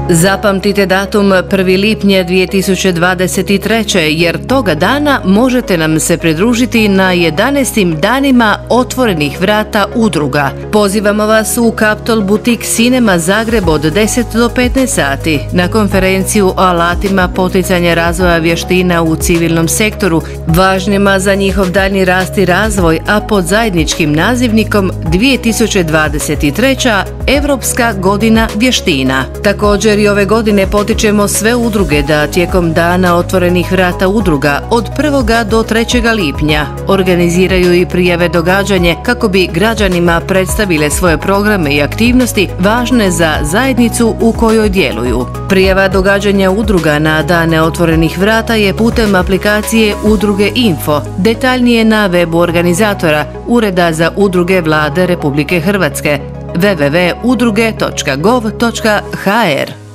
Zapamtite datum 1. lipnja 2023. jer toga dana možete nam se pridružiti na 11. danima otvorenih vrata udruga. Pozivamo vas u Kaptol Butik Cinema Zagreb od 10 do 15 sati na konferenciju o alatima poticanja razvoja vještina u civilnom sektoru, važnima za njihov daljnji rast i razvoj, a pod zajedničkim nazivnikom 2023. Europska godina vještina. Također i ove godine potičemo sve udruge da tijekom dana otvorenih vrata udruga od 1. do 3. lipnja organiziraju i prijave događanje kako bi građanima predstavile svoje programe i aktivnosti važne za zajednicu u kojoj djeluju. Prijava događanja udruga na dane otvorenih vrata je putem aplikacije Udruge Info, detaljnije na webu organizatora Ureda za udruge Vlade Republike Hrvatske www.udruge.gov.hr.